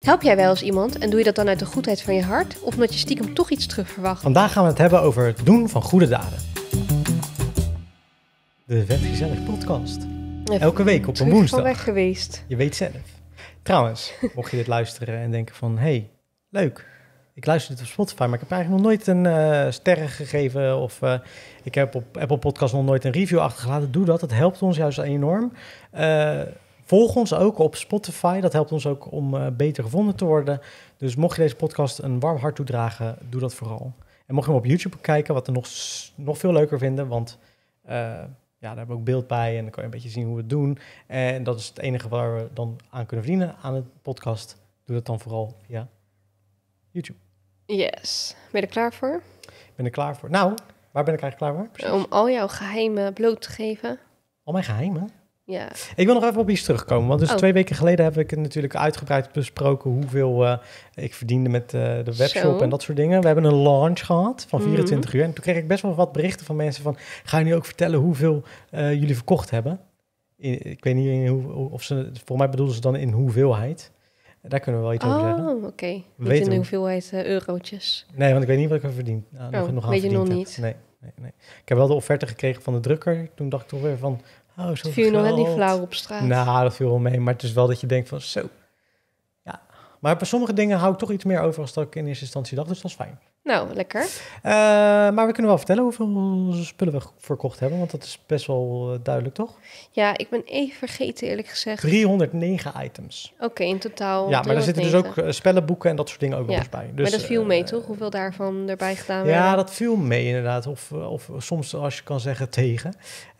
Help jij wel eens iemand en doe je dat dan uit de goedheid van je hart of omdat je stiekem toch iets terug verwacht? Vandaag gaan we het hebben over het doen van goede daden. De Vet Gezellig podcast. Elke week op een woensdag. Weg geweest. Je weet zelf. Trouwens, mocht je dit luisteren en denken van... hey, leuk, ik luister dit op Spotify... maar ik heb eigenlijk nog nooit een sterren gegeven... of ik heb op Apple Podcast nog nooit een review achtergelaten. Doe dat, het helpt ons juist enorm. Volg ons ook op Spotify. Dat helpt ons ook om beter gevonden te worden. Dus mocht je deze podcast een warm hart toedragen... doe dat vooral. En mocht je hem op YouTube kijken... wat we nog veel leuker vinden... want daar hebben we ook beeld bij... en dan kan je een beetje zien hoe we het doen. En dat is het enige waar we dan aan kunnen verdienen... aan het podcast. Doe dat dan vooral via YouTube. Yes. Ben je er klaar voor? Ik ben er klaar voor. Nou, waar ben ik eigenlijk klaar voor? Precies. Om al jouw geheimen bloot te geven. Al mijn geheimen? Ja. Ik wil nog even op iets terugkomen. Want dus 2 weken geleden heb ik het natuurlijk uitgebreid besproken... hoeveel ik verdiende met de webshop en dat soort dingen. We hebben een launch gehad van 24 uur. En toen kreeg ik best wel wat berichten van mensen van... ga je nu ook vertellen hoeveel jullie verkocht hebben? Ik weet niet of ze... Volgens mij bedoelden ze dan in hoeveelheid. Daar kunnen we wel iets over zeggen. Oh, oké. Niet in de hoeveelheid eurotjes. Nee, want ik weet niet wat ik heb verdiend. Nog weet je nog niet? Nee. Ik heb wel de offerte gekregen van de drukker. Toen dacht ik toch weer van... Oh, zo viel je nog net niet flauw op straat? Nou, dat viel wel mee. Maar het is wel dat je denkt van zo. Ja. Maar bij sommige dingen hou ik toch iets meer over als dat ik in eerste instantie dacht. Dus dat is fijn. Nou, lekker. Maar we kunnen wel vertellen hoeveel spullen we verkocht hebben. Want dat is best wel duidelijk, toch? Ja, ik ben even vergeten eerlijk gezegd. 309 items. Oké, in totaal. Ja, maar daar zitten dus ook spellenboeken en dat soort dingen ook nog eens bij. Dus, maar dat viel mee, toch? Hoeveel daarvan erbij gedaan werden? Ja, dat viel mee inderdaad. Of soms, als je kan zeggen, tegen.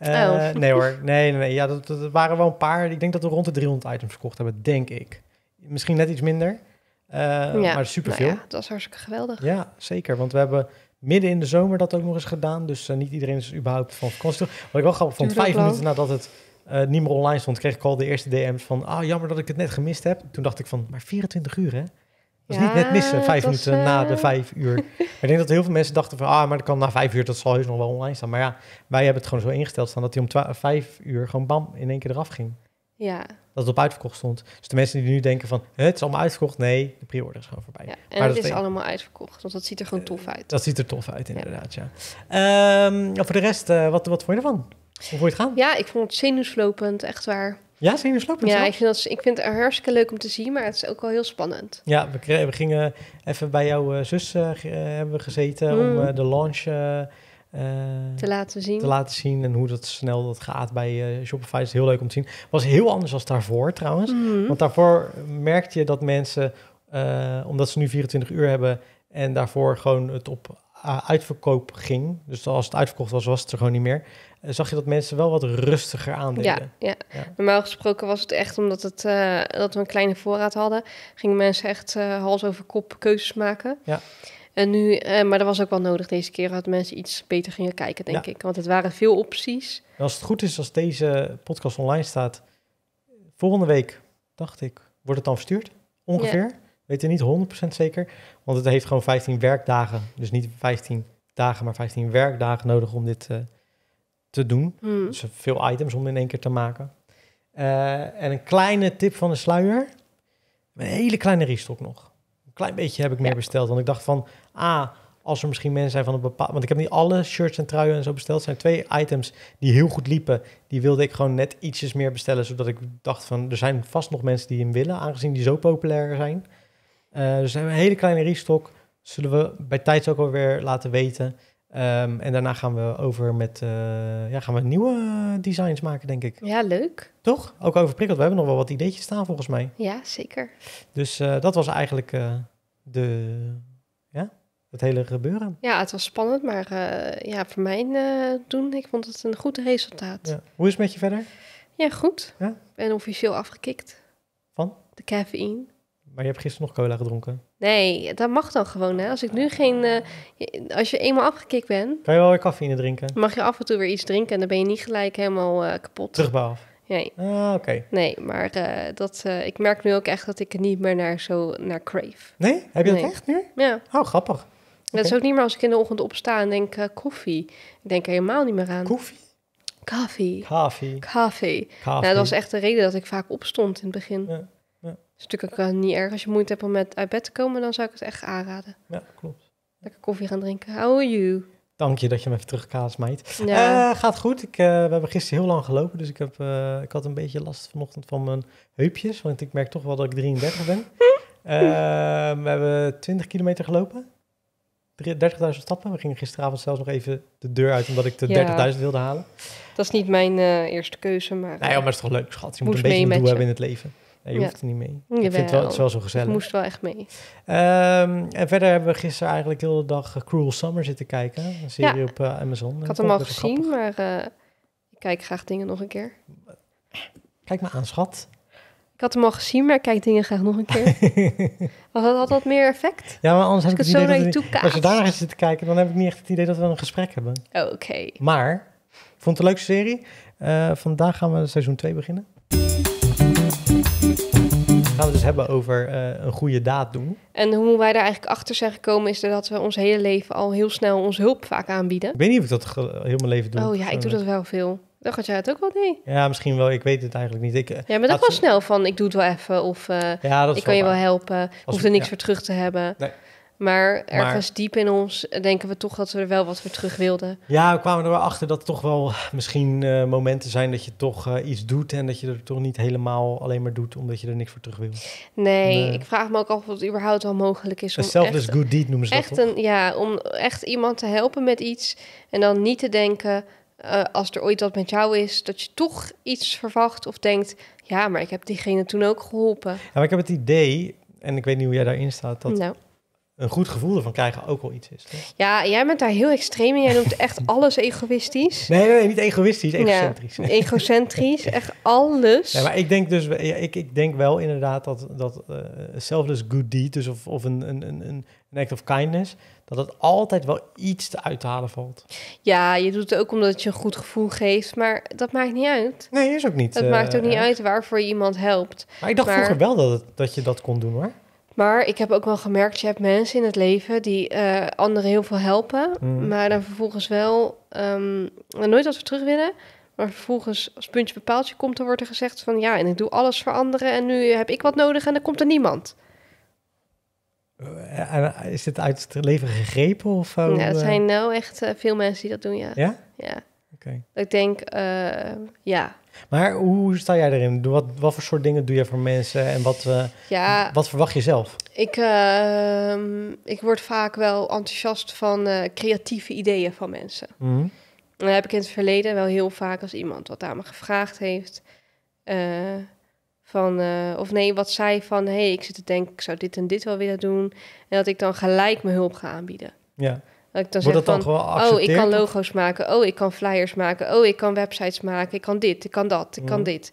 Nee hoor, nee. Ja, dat waren wel een paar. Ik denk dat we rond de 300 items verkocht hebben, denk ik. Misschien net iets minder. Maar superveel. Nou ja, dat was hartstikke geweldig. Ja, zeker. Want we hebben midden in de zomer dat ook nog eens gedaan. Dus niet iedereen is überhaupt van vakantie. Wat ik wel grappig vond, 5 minuten nadat het niet meer online stond... kreeg ik al de eerste DM's van... jammer dat ik het net gemist heb. Toen dacht ik van, maar 24 uur hè? Dat is niet net missen, 5 minuten na de 5 uur. Maar ik denk dat heel veel mensen dachten van... maar dat kan na 5 uur, dat zal heus nog wel online staan. Maar ja, wij hebben het gewoon zo ingesteld staan... dat hij om 5 uur gewoon bam in één keer eraf ging. Ja. Dat het op uitverkocht stond. Dus de mensen die nu denken van... het is allemaal uitverkocht. Nee, de pre-order is gewoon voorbij. Ja, en maar het is allemaal uitverkocht. Want dat ziet er gewoon tof uit. Dat ziet er tof uit, inderdaad, ja. Voor de rest, wat vond je ervan? Hoe vond je het gaan? Ja, ik vond het zenuwslopend, echt waar. Ja, zenuwslopend? Ja, ik vind het hartstikke leuk om te zien, maar het is ook wel heel spannend. Ja, we gingen even bij jouw zus hebben we gezeten... om de launch... te laten zien en hoe dat snel dat gaat bij Shopify is heel leuk om te zien. Was heel anders als daarvoor trouwens. Want daarvoor merkte je dat mensen, omdat ze nu 24 uur hebben en daarvoor gewoon het op uitverkoop ging. Dus als het uitverkocht was, was het er gewoon niet meer. Zag je dat mensen wel wat rustiger aandeden. Ja. Normaal gesproken was het echt omdat dat we een kleine voorraad hadden. Gingen mensen echt hals over kop keuzes maken. Ja. En nu, maar dat was ook wel nodig deze keer, dat mensen iets beter gingen kijken, denk ik. Want het waren veel opties. En als het goed is, als deze podcast online staat, volgende week, dacht ik, wordt het dan verstuurd? Ongeveer. Ja. Weet je niet 100% zeker. Want het heeft gewoon 15 werkdagen. Dus niet 15 dagen, maar 15 werkdagen nodig om dit te doen. Dus veel items om in één keer te maken. En een kleine tip van de sluier. Een hele kleine restock nog. Klein beetje heb ik meer besteld. Want ik dacht van, als er misschien mensen zijn van een bepaald... Want ik heb niet alle shirts en truien en zo besteld. Er zijn 2 items die heel goed liepen. Die wilde ik gewoon net ietsjes meer bestellen. Zodat ik dacht van, er zijn vast nog mensen die hem willen. Aangezien die zo populair zijn. Dus een hele kleine restock. Zullen we bij tijds ook alweer laten weten. En daarna gaan we over met... gaan we nieuwe designs maken, denk ik. Ja, leuk. Toch? Ook overprikkeld. We hebben nog wel wat ideetjes staan, volgens mij. Ja, zeker. Dus dat was eigenlijk het hele gebeuren. Ja, het was spannend, maar voor mijn doen, ik vond het een goed resultaat. Ja. Hoe is het met je verder? Ja, goed. Ja? Ik ben officieel afgekikt. Van? De cafeïne. Maar je hebt gisteren nog cola gedronken. Nee, dat mag dan gewoon, hè. Als ik nu als je eenmaal afgekikt bent... Kan je wel weer cafeïne drinken? Mag je af en toe weer iets drinken en dan ben je niet gelijk helemaal kapot. Terugbouw af? Nee. Oké. Nee, maar ik merk nu ook echt dat ik er niet meer naar crave. Nee? Heb je dat echt nu? Ja. Oh, grappig. Dat is ook niet meer als ik in de ochtend opsta en denk koffie. Ik denk er helemaal niet meer aan. Koffie? Koffie. Nou, dat was echt de reden dat ik vaak opstond in het begin. Ja. is natuurlijk ook niet erg. Als je moeite hebt om uit bed te komen, dan zou ik het echt aanraden. Ja, klopt. Lekker koffie gaan drinken. How are you? Dank je dat je me even terugkaast, meid. Ja. Gaat goed. We hebben gisteren heel lang gelopen, dus ik had een beetje last vanochtend van mijn heupjes, want ik merk toch wel dat ik 33 ben. We hebben 20 kilometer gelopen. 30.000 stappen. We gingen gisteravond zelfs nog even de deur uit, omdat ik de 30.000 wilde halen. Dat is niet mijn eerste keuze, maar... Nee, maar het is toch leuk, schat. Je moet een mee beetje een met doel je. hebben in het leven. Nee, je hoeft er niet mee. Jawel. Ik vind het is wel zo gezellig. Ik moest wel echt mee. En verder hebben we gisteren eigenlijk de hele dag Cruel Summer zitten kijken. Een serie op Amazon. Ik had hem al gezien, maar ik kijk graag dingen nog een keer. Kijk maar aan, schat. Ik had hem al gezien, maar ik kijk dingen graag nog een keer. Had dat meer effect? Ja, maar anders heb ik het idee zo naar je dat toe als je daar zit te kijken, dan heb ik niet echt het idee dat we een gesprek hebben. Oké. Maar, ik vond het een leuke serie. Vandaag gaan we seizoen 2 beginnen. Gaan we dus hebben over een goede daad doen. En hoe wij daar eigenlijk achter zijn gekomen is dat we ons hele leven al heel snel onze hulp vaak aanbieden. Ik weet niet of ik dat heel mijn leven doe. Oh ja, ik doe dat wel veel. Ik dacht dat jij het ook wel deed. Ja, misschien wel. Ik weet het eigenlijk niet. Ja, maar dat wel snel van, ik doe het wel even. Of ja, dat is ik kan je wel waar. helpen. Hoef er niks voor terug te hebben. Nee. Maar ergens diep in ons denken we toch dat we er wel wat voor terug wilden. Ja, we kwamen er wel achter dat er toch wel misschien momenten zijn dat je toch iets doet en dat je er toch niet helemaal alleen maar doet omdat je er niks voor terug wil. Nee, ik vraag me ook af of het überhaupt wel mogelijk is. Een selfless good deed noemen ze dat toch? Om echt iemand te helpen met iets en dan niet te denken, als er ooit wat met jou is, dat je toch iets verwacht of denkt, ja, maar ik heb diegene toen ook geholpen. Ja, maar ik heb het idee, en ik weet niet hoe jij daarin staat, dat een goed gevoel ervan krijgen ook wel iets is. Toch? Ja, jij bent daar heel extreem in. Jij noemt echt alles egoïstisch. Nee, niet egoïstisch, egocentrisch. Ja, egocentrisch, echt alles. Ja, maar ik denk dus, ik denk wel inderdaad dat selfless good deed, dus of een act of kindness, dat het altijd wel iets te uit te halen valt. Ja, je doet het ook omdat het je een goed gevoel geeft, maar dat maakt niet uit. Nee, is ook niet. Het maakt ook niet uit waarvoor je iemand helpt. Maar ik dacht vroeger wel dat je dat kon doen, hoor. Maar ik heb ook wel gemerkt, je hebt mensen in het leven die anderen heel veel helpen, maar dan vervolgens wel nooit wat we terug willen. Maar vervolgens, als puntje bij paaltje komt, dan wordt er gezegd van ja, en ik doe alles voor anderen en nu heb ik wat nodig en dan komt er niemand. Is dit uit het leven gegrepen? Of, ja, er zijn nou echt veel mensen die dat doen, ja. Ja? Ja. Okay. Ik denk, ja. Maar hoe sta jij erin? Wat voor soort dingen doe je voor mensen en wat verwacht je zelf? Ik word vaak wel enthousiast van creatieve ideeën van mensen. Mm-hmm. Dat heb ik in het verleden wel heel vaak als iemand wat aan me gevraagd heeft. Wat zei van, hey, ik zit te denken, ik zou dit en dit wel willen doen. En dat ik dan gelijk mijn hulp ga aanbieden. Ja. Dat ik dan Wordt zeg dat dan van, gewoon ik kan logo's maken. Oh, ik kan flyers maken. Oh, ik kan websites maken. Ik kan dit, ik kan dat, ik kan dit.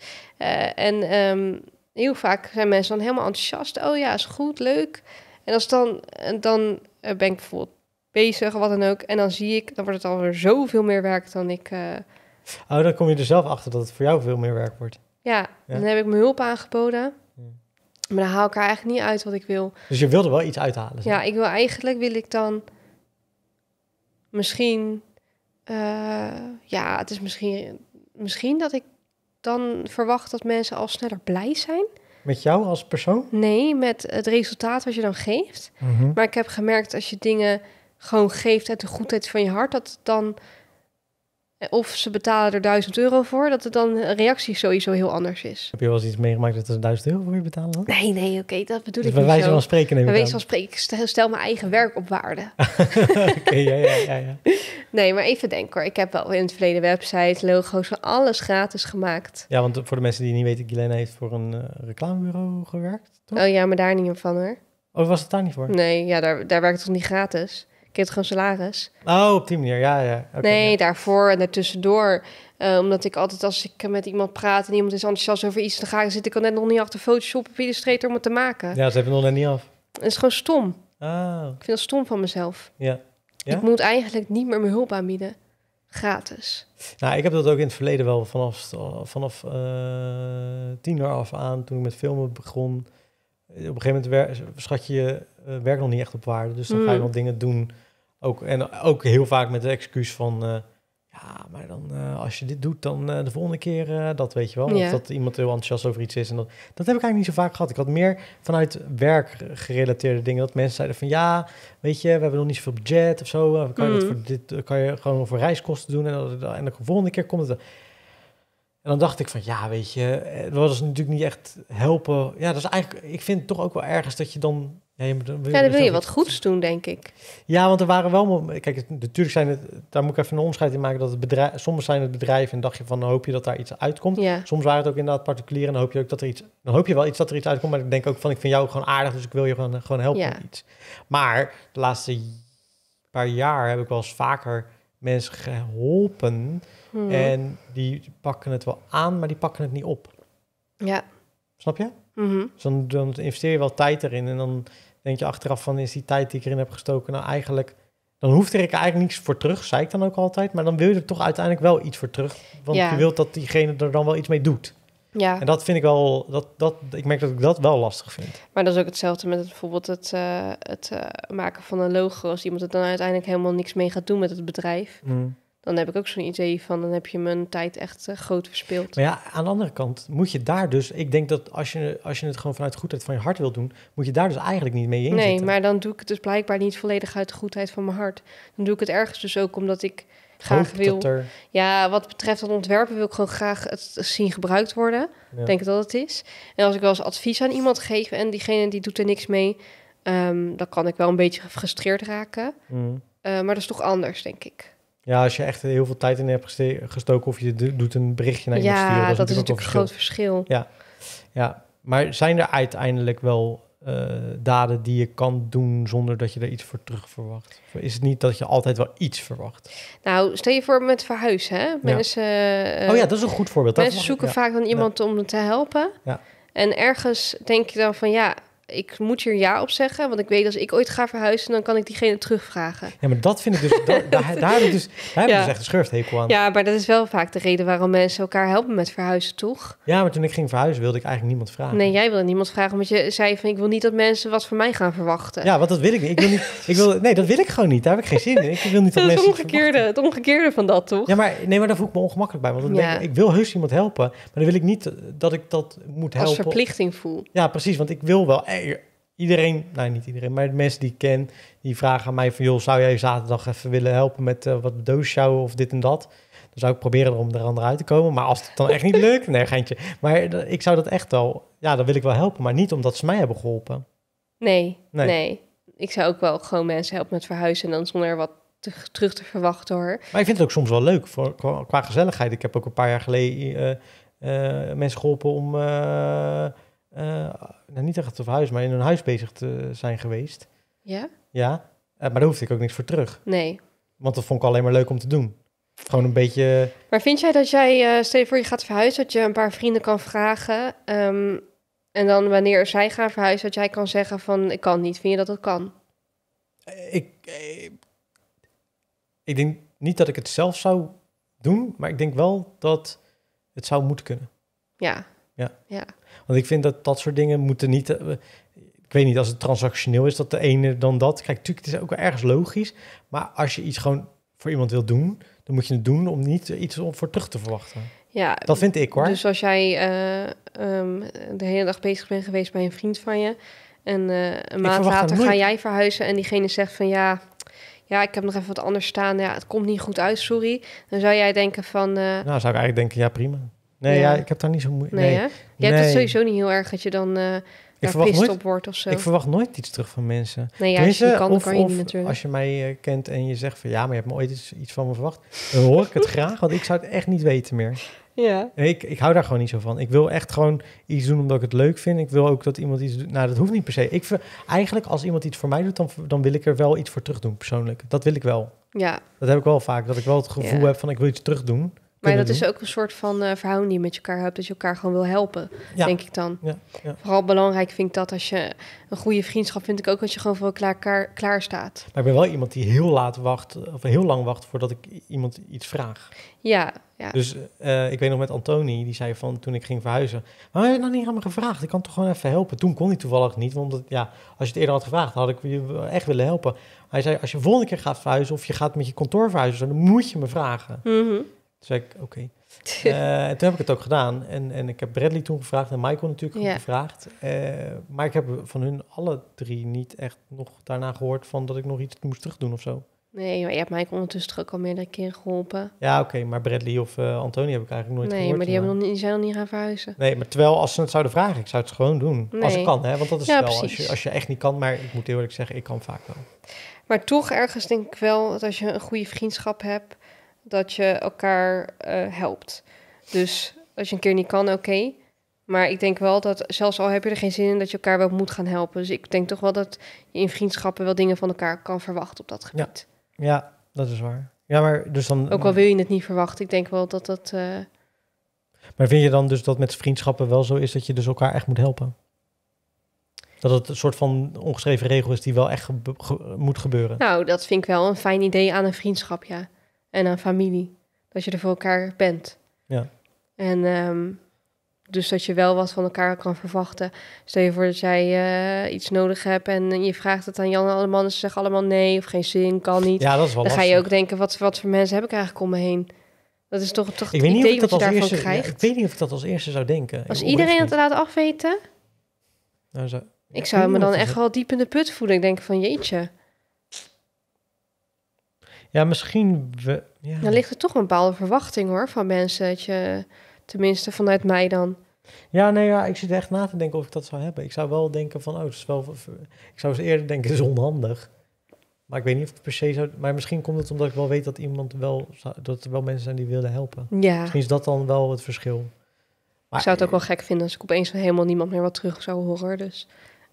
Heel vaak zijn mensen dan helemaal enthousiast. Oh ja, is goed, leuk. En als dan ben ik bijvoorbeeld bezig, wat dan ook. En dan zie ik, dan wordt het alweer zoveel meer werk dan ik... dan kom je er zelf achter dat het voor jou veel meer werk wordt. Ja, dan heb ik mijn hulp aangeboden. Maar dan haal ik er eigenlijk niet uit wat ik wil. Dus je wilde wel iets uithalen? Zeg. Ja, wil ik dan misschien... het is misschien dat ik dan verwacht dat mensen al sneller blij zijn. Met jou als persoon? Nee, met het resultaat wat je dan geeft. Mm-hmm. Maar ik heb gemerkt, als je dingen gewoon geeft uit de goedheid van je hart, dat het dan... Of ze betalen er €1.000 voor, dat het dan een reactie sowieso heel anders is. Heb je wel eens iets meegemaakt dat ze €1.000 voor je betalen? Dan? Nee, oké, dat bedoel dus ik niet bij wijze van spreken neem ik aan. Bij wijze van spreken, ik stel mijn eigen werk op waarde. Oké, ja. Nee, maar even denken hoor. Ik heb wel in het verleden websites, logo's, van alles gratis gemaakt. Ja, want voor de mensen die niet weten, Guilaine heeft voor een reclamebureau gewerkt, toch? Oh ja, maar daar niet meer van hoor. Oh, was het daar niet voor? Nee, ja, daar werkt het toch niet gratis? Ik heb gewoon salaris. Oh, op die manier, ja. Okay, nee, daarvoor en daartussendoor. Omdat ik altijd, als ik met iemand praat en iemand is enthousiast over iets, dan zit ik al net nog niet achter Photoshop of Illustrator om het te maken. Ja, ze hebben het nog net niet af. Het is gewoon stom. Oh. Ik vind dat stom van mezelf. Ja. Ik moet eigenlijk niet meer mijn hulp aanbieden. Gratis. Nou, ik heb dat ook in het verleden wel vanaf 10 jaar af aan, toen ik met filmen begon. Op een gegeven moment schat je werk nog niet echt op waarde. Dus dan ga je nog dingen doen. Ook heel vaak met de excuus van... maar dan als je dit doet, dan de volgende keer dat, weet je wel. Ja. Of dat iemand heel enthousiast over iets is. En dat heb ik eigenlijk niet zo vaak gehad. Ik had meer vanuit werk gerelateerde dingen. Dat mensen zeiden van, ja, weet je, we hebben nog niet zoveel budget of zo. Kan je dat voor dit, kan je gewoon voor reiskosten doen. En de volgende keer komt het. En dan dacht ik van, ja, weet je, dat was natuurlijk niet echt helpen. Ja, dat is eigenlijk, ik vind het toch ook wel ergens dat je dan... Ja, dan wil je wat goeds doen, denk ik. Ja, want er waren wel... Kijk, natuurlijk zijn het... Daar moet ik even een onderscheid in maken. Dat het bedrijf, soms zijn het bedrijven en dacht je van... dan hoop je dat daar iets uitkomt. Ja. Soms waren het ook inderdaad particulieren... en dan hoop je ook dat er iets... Dan hoop je wel iets dat er iets uitkomt... maar ik denk ook van... ik vind jou gewoon aardig... dus ik wil je gewoon helpen met iets. Maar de laatste paar jaar... heb ik wel eens vaker mensen geholpen... en die pakken het wel aan... maar die pakken het niet op. Ja. Snap je? Mm-hmm. Dus dan investeer je wel tijd erin... en dan denk je achteraf van, is die tijd die ik erin heb gestoken nou eigenlijk... Dan hoeft er eigenlijk niets voor terug, zei ik dan ook altijd. Maar dan wil je er toch uiteindelijk wel iets voor terug. Want je wilt dat diegene er dan wel iets mee doet. Ja. En dat vind ik wel... ik merk dat ik dat wel lastig vind. Maar dat is ook hetzelfde met bijvoorbeeld het maken van een logo. Als iemand het dan uiteindelijk helemaal niks mee gaat doen met het bedrijf... Dan heb ik ook zo'n idee van... dan heb je mijn tijd echt groot verspeeld. Maar ja, aan de andere kant moet je daar dus... Ik denk dat als je het gewoon vanuit de goedheid van je hart wil doen... moet je daar dus eigenlijk niet mee inzetten. Nee, maar dan doe ik het dus blijkbaar niet volledig uit de goedheid van mijn hart. Dan doe ik het ergens dus ook omdat ik graag wil... Ja, wat betreft het ontwerpen wil ik gewoon graag het zien gebruikt worden. Ja. Denk dat het is. En als ik wel eens advies aan iemand geef... en diegene die doet er niks mee... dan kan ik wel een beetje gefrustreerd raken. Maar dat is toch anders, denk ik. Ja, als je echt heel veel tijd in hebt gestoken... of je doet een berichtje naar iemand sturen... Ja, dat is natuurlijk een groot verschil. Ja, maar zijn er uiteindelijk wel daden die je kan doen... zonder dat je er iets voor terug verwacht? Of is het niet dat je altijd wel iets verwacht? Nou, stel je voor met verhuizen, hè? Mensen, dat is een goed voorbeeld. Mensen zoeken vaak dan iemand om te helpen. Ja. En ergens denk je dan van, ja... ik moet hier ja op zeggen, want ik weet als ik ooit ga verhuizen, dan kan ik diegene terugvragen. Ja, maar dat vind ik dus, daar heb ik dus echt een schurfthekel aan. Ja, maar dat is wel vaak de reden waarom mensen elkaar helpen met verhuizen, toch? Ja, maar toen ik ging verhuizen wilde ik eigenlijk niemand vragen. Nee, jij wilde niemand vragen, omdat je zei van, ik wil niet dat mensen wat van mij gaan verwachten. Ja, want dat wil ik niet. Nee, dat wil ik gewoon niet. Daar heb ik geen zin in. Ik wil niet dat mensen het omgekeerde van dat, toch? Ja, maar daar voel ik me ongemakkelijk bij. Want dan denk ik wil heus iemand helpen, maar dan wil ik niet dat ik dat moet helpen. Als verplichting voel. Ja, precies, want ik wil wel... Iedereen, nou niet iedereen, maar de mensen die ik ken, die vragen aan mij van... joh, zou jij zaterdag even willen helpen met wat doos sjouwen of dit en dat? Dan zou ik proberen om er onderuit te komen. Maar als het dan echt niet lukt, nee, geintje. Maar ik zou dat echt wel, ja, dan wil ik wel helpen. Maar niet omdat ze mij hebben geholpen. Nee. Ik zou ook wel gewoon mensen helpen met verhuizen... en dan zonder wat terug te verwachten, hoor. Maar ik vind het ook soms wel leuk qua gezelligheid. Ik heb ook een paar jaar geleden mensen geholpen om... niet echt te verhuizen, maar in hun huis bezig te zijn geweest. Ja? Ja, maar daar hoefde ik ook niks voor terug. Nee. Want dat vond ik alleen maar leuk om te doen. Gewoon een beetje... Maar vind jij dat jij, stel je voor je gaat verhuizen... dat je een paar vrienden kan vragen... en dan wanneer zij gaan verhuizen... dat jij kan zeggen van, ik kan niet. Vind je dat dat kan? Ik denk niet dat ik het zelf zou doen... maar ik denk wel dat het zou moeten kunnen. Ja. Want ik vind dat soort dingen moeten niet... ik weet niet, als het transactioneel is, dat de ene dan dat. Kijk, natuurlijk, het is ook wel ergens logisch. Maar als je iets gewoon voor iemand wil doen... dan moet je het doen om niet iets voor terug te verwachten. Ja, dat vind ik, hoor. Dus als jij de hele dag bezig bent geweest bij een vriend van je... en een maand later ga jij verhuizen en diegene zegt van... ja, ik heb nog even wat anders staan. Ja, het komt niet goed uit, sorry. Dan zou jij denken van... Nou, zou ik eigenlijk denken, ja, prima. Nee, ik heb daar niet zo moeite. Nee, hè? Je hebt het sowieso niet heel erg dat je dan pist op wordt of zo. Ik verwacht nooit iets terug van mensen. Nee, als je kan je niet natuurlijk. Als je mij kent en je zegt van... ja, maar je hebt me ooit iets van me verwacht... dan hoor ik het graag, want ik zou het echt niet weten meer. Ja. Ik hou daar gewoon niet zo van. Ik wil echt gewoon iets doen omdat ik het leuk vind. Ik wil ook dat iemand iets doet. Nou, dat hoeft niet per se. Eigenlijk, als iemand iets voor mij doet... dan wil ik er wel iets voor terug doen, persoonlijk. Dat wil ik wel. Ja. Dat heb ik wel vaak. Dat ik wel het gevoel heb van... ik wil iets terug doen. Maar dat doen. is ook een soort van verhouding die je met elkaar hebt. Dat je elkaar gewoon wil helpen, Ja. denk ik dan. Ja. Vooral belangrijk vind ik dat als je een goede vriendschap... vind ik ook dat je gewoon voor elkaar klaar staat. Maar ik ben wel iemand die heel lang wacht voordat ik iemand iets vraag. Ja. Dus ik weet nog met Antoni, die zei van toen ik ging verhuizen... Maar heb je nou niet aan me gevraagd? Ik kan toch gewoon even helpen? Toen kon hij toevallig niet, want als je het eerder had gevraagd... had ik je echt willen helpen. Hij zei, als je volgende keer gaat verhuizen... of je gaat met je kantoor verhuizen, dan moet je me vragen. Mhm. Toen zei ik, oké. En toen heb ik het ook gedaan. En ik heb Bradley toen gevraagd en Michael natuurlijk ook gevraagd. Maar ik heb van hun alle 3 niet echt nog daarna gehoord... van dat ik nog iets moest terugdoen of zo. Nee, maar je hebt mij ondertussen toch ook al meerdere keren geholpen. Ja, oké, maar Bradley of Antoni heb ik eigenlijk nooit gehoord. Nee, maar die zijn nog niet gaan verhuizen. Nee, maar terwijl als ze het zouden vragen, ik zou het gewoon doen. Nee. Als ik kan, hè? Want dat is Ja, wel precies. als je echt niet kan. Maar ik moet eerlijk zeggen, ik kan vaak wel. Maar toch ergens denk ik wel dat als je een goede vriendschap hebt... dat je elkaar helpt. Dus als je een keer niet kan, oké. Maar ik denk wel dat, zelfs al heb je er geen zin in... dat je elkaar wel moet gaan helpen. Dus ik denk toch wel dat je in vriendschappen... wel dingen van elkaar kan verwachten op dat gebied. Ja, dat is waar. Ja, maar dus dan... Ook al wil je het niet verwachten. Ik denk wel dat dat... Maar vind je dan dus dat met vriendschappen wel zo is... dat je dus elkaar echt moet helpen? Dat het een soort van ongeschreven regel is... die wel echt moet gebeuren? Nou, dat vind ik wel een fijn idee aan een vriendschap, ja. En aan familie. Dat je er voor elkaar bent. Ja. En dus dat je wel wat van elkaar kan verwachten. Stel je voor dat jij iets nodig hebt... en je vraagt het aan Jan en alle mannen... ze zeggen allemaal nee of geen zin, kan niet. Ja, dat is wel Dan ga lastig. je ook denken, wat voor mensen heb ik eigenlijk om me heen? Dat is toch Ik het weet niet of idee ik wat dat je als daarvan eerste... krijgt? ik weet niet of ik dat als eerste zou denken. Als Oprecht iedereen het niet. laat afweten... Nou, ik zou me weet dan niet of echt dat- wel diep in de put voelen. Ik denk van, jeetje... Ja, misschien... Dan ligt er toch een bepaalde verwachting, hoor, van mensen. Dat je, tenminste vanuit mij dan... Ja, nee, ja, ik zit echt na te denken of ik dat zou hebben. Ik zou wel denken van, het is wel... Ik zou eens eerder denken, het is onhandig. Maar ik weet niet of het per se zou... Maar misschien komt het omdat ik wel weet dat dat er wel mensen zijn die willen helpen. Ja, Misschien is dat dan wel het verschil. Maar, ik zou het ook wel gek vinden als ik opeens van helemaal niemand meer wat terug zou horen. Dus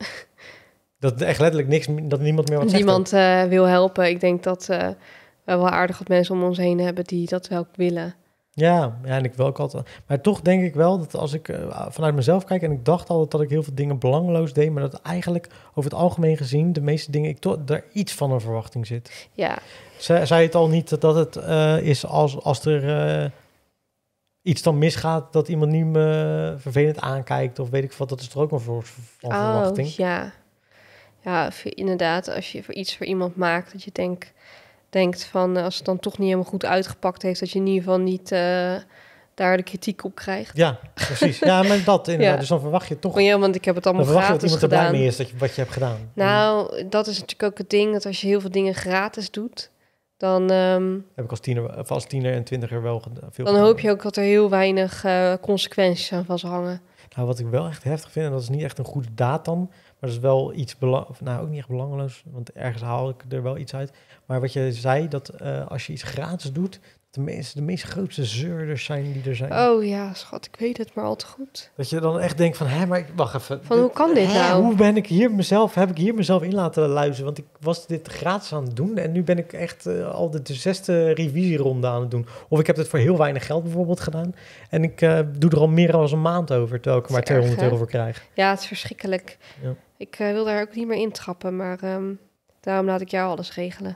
Dat echt letterlijk dat niemand meer wat zegt. niemand wil helpen. Ik denk dat we wel aardig wat mensen om ons heen hebben die dat wel willen. Ja, en ik wil ook altijd... Maar toch denk ik wel dat als ik vanuit mezelf kijk... en ik dacht altijd dat ik heel veel dingen belangeloos deed... maar dat eigenlijk over het algemeen gezien... de meeste dingen, daar iets van een verwachting zit. Ja, Zei het al niet dat het is als er iets dan misgaat... dat iemand niet me vervelend aankijkt of weet ik wat... dat is toch ook een soort van verwachting? ja. Ja, inderdaad, als je voor iets voor iemand maakt... dat je denkt van, als het dan toch niet helemaal goed uitgepakt heeft... dat je in ieder geval niet daar de kritiek op krijgt. Ja, precies. Ja, maar dat inderdaad. Ja. Dus dan verwacht je toch... Maar ja, want ik heb het Dan allemaal verwacht je dat gratis iemand er blij gedaan. mee is wat je hebt gedaan. Nou, dat is natuurlijk ook het ding... dat als je heel veel dingen gratis doet... dan Heb ik als tiener en twintiger wel veel dan gedaan. hoop je ook dat er heel weinig consequenties aan vasthangen. Nou, wat ik wel echt heftig vind, en dat is niet echt een goede daad dan, maar dat is wel iets ook niet echt belangeloos, want ergens haal ik er wel iets uit. Maar wat je zei, dat als je iets gratis doet, dat de meest grootste zeurders zijn die er zijn. Oh ja, schat, ik weet het maar al te goed. Dat je dan echt denkt van, maar wacht even. Van, hoe kan dit nou? Hoe heb ik hier mezelf in laten luisteren? Want ik was dit gratis aan het doen en nu ben ik echt al de 6e revisieronde aan het doen. Of ik heb het voor heel weinig geld bijvoorbeeld gedaan en ik doe er al meer dan een maand over, terwijl ik er maar Dat is erg, 200 hè? euro voor krijg. Ja, het is verschrikkelijk. Ja. Ik wil daar ook niet meer intrappen, maar daarom laat ik jou alles regelen.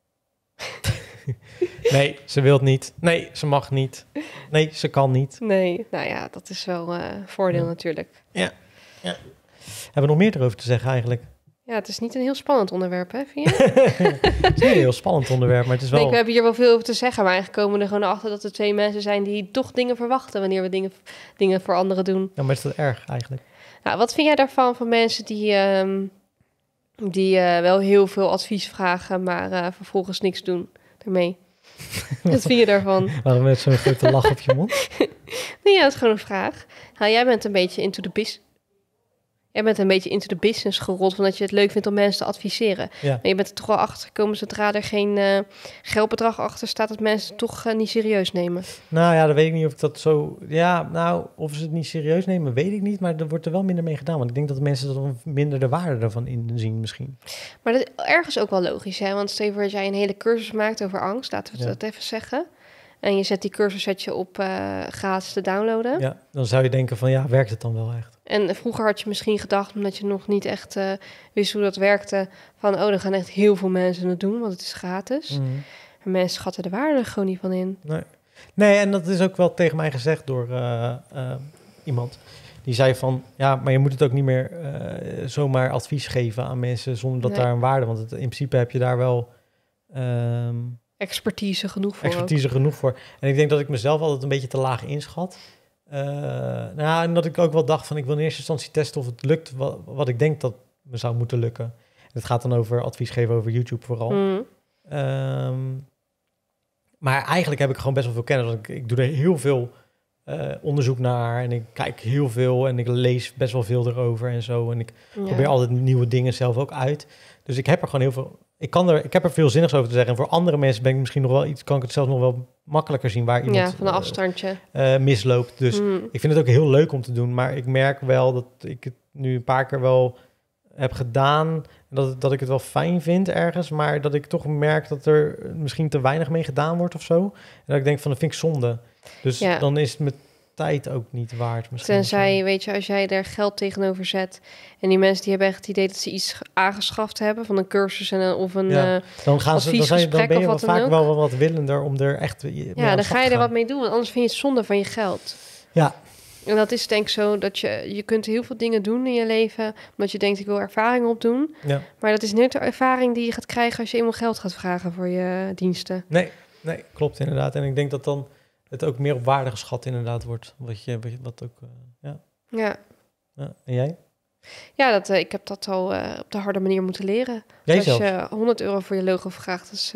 Nee, ze wil het niet. Nee, ze mag niet. Nee, ze kan niet. Nee, nou ja, dat is wel een voordeel Ja. natuurlijk. Hebben we nog meer erover te zeggen eigenlijk? Ja, het is niet een heel spannend onderwerp, hè, vind je? Het is niet een heel spannend onderwerp, maar het is Ik denk, wel... we hebben hier wel veel over te zeggen, maar eigenlijk komen we er gewoon achter dat er 2 mensen zijn die toch dingen verwachten wanneer we dingen voor anderen doen. Ja, maar is dat erg eigenlijk? Nou, wat vind jij daarvan van mensen die wel heel veel advies vragen, maar vervolgens niks doen ermee? Wat vind je daarvan? Waarom met zo'n grote lach op je mond? Nee, ja, dat is gewoon een vraag. Nou, jij bent een beetje into the business gerold, van dat je het leuk vindt om mensen te adviseren. Ja. Maar je bent er toch wel achter gekomen, zodra er geen geldbedrag achter staat, dat mensen het toch niet serieus nemen. Nou ja, dan weet ik niet of ik dat zo... Ja, nou, of ze het niet serieus nemen, weet ik niet. Maar er wordt er wel minder mee gedaan. Want ik denk dat de mensen er dan minder de waarde ervan inzien misschien. Maar dat is ergens ook wel logisch, hè? Want stel je voor dat jij een hele cursus maakt over angst, laten we dat even zeggen. en je zet die cursus op gratis te downloaden. Ja, dan zou je denken van ja, werkt het dan wel echt? En vroeger had je misschien gedacht, omdat je nog niet echt wist hoe dat werkte, van er gaan echt heel veel mensen het doen, want het is gratis. En mensen schatten de waarde er gewoon niet van in. Nee, en dat is ook wel tegen mij gezegd door iemand. Die zei van, ja, maar je moet het ook niet meer zomaar advies geven aan mensen zonder dat daar een waarde... Want in principe heb je daar wel... expertise genoeg voor. En ik denk dat ik mezelf altijd een beetje te laag inschat. En dat ik ook wel dacht van, ik wil in eerste instantie testen of het lukt wat ik denk dat me zou moeten lukken. En het gaat dan over advies geven over YouTube vooral. Maar eigenlijk heb ik gewoon best wel veel kennis. Want ik doe er heel veel onderzoek naar en ik kijk heel veel en ik lees best wel veel erover en zo. En ik probeer altijd nieuwe dingen zelf ook uit. Dus ik heb er gewoon heel veel... Ik heb er veel zinnigs over te zeggen. En voor andere mensen ben ik misschien nog wel iets... kan ik het zelfs nog wel makkelijker zien waar iemand van een afstandje misloopt. Dus ik vind het ook heel leuk om te doen. Maar ik merk wel dat ik het nu een paar keer wel heb gedaan. Dat ik het wel fijn vind ergens. Maar dat ik toch merk dat er misschien te weinig mee gedaan wordt of zo. En dat ik denk van, dat vind ik zonde. Dus dan is het met tijd ook niet waard. Misschien tenzij, weet je, als jij er geld tegenover zet... en die mensen die hebben echt het idee dat ze iets aangeschaft hebben... van een cursus of een adviesgesprek ben je of wat vaak dan ook. wel wat willender om er echt dan ga je er wat mee doen, want anders vind je het zonde van je geld. Ja. En dat is denk ik zo dat je kunt heel veel dingen doen in je leven... omdat je denkt, ik wil ervaring opdoen. Ja. Maar dat is niet de ervaring die je gaat krijgen... als je eenmaal geld gaat vragen voor je diensten. Nee, klopt inderdaad. En ik denk dat dan het ook meer op waarde geschat inderdaad wordt. Wat ook, ja. En jij? Ja, ik heb dat al op de harde manier moeten leren. Jij zelf? Als je €100 voor je logo vraagt... dus